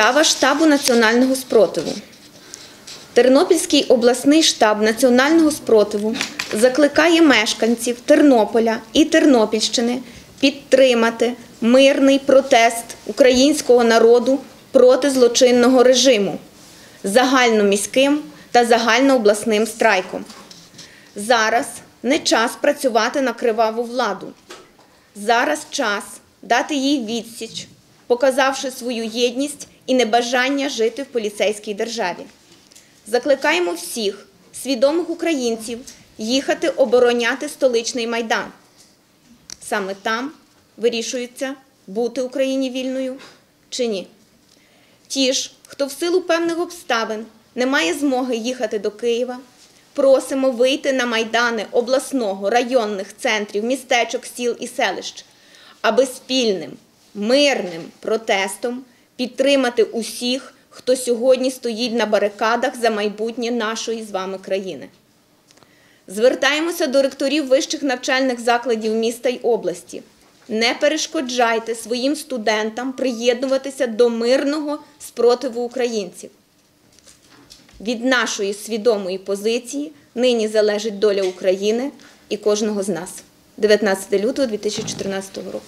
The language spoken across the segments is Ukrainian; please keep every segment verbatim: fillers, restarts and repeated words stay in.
Заява штабу національного спротиву. Тернопільський обласний штаб національного спротиву закликає мешканців Тернополя і Тернопільщини підтримати мирний протест українського народу проти злочинного режиму загальноміським та загальнообласним страйком. Зараз не час працювати на криваву владу. Зараз час дати їй відсіч, показавши свою єдність і небажання жити в поліцейській державі. Закликаємо всіх свідомих українців їхати обороняти столичний Майдан. Саме там вирішується, бути Україні вільною чи ні. Ті ж, хто в силу певних обставин не має змоги їхати до Києва, просимо вийти на майдани обласного, районних центрів, містечок, сіл і селищ, аби спільним, мирним протестом підтримати усіх, хто сьогодні стоїть на барикадах за майбутнє нашої з вами країни. Звертаємося до ректорів вищих навчальних закладів міста й області. Не перешкоджайте своїм студентам приєднуватися до мирного спротиву українців. Від нашої свідомої позиції нині залежить доля України і кожного з нас. дев'ятнадцяте лютого дві тисячі чотирнадцятого року.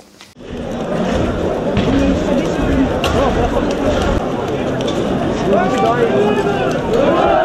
Давай!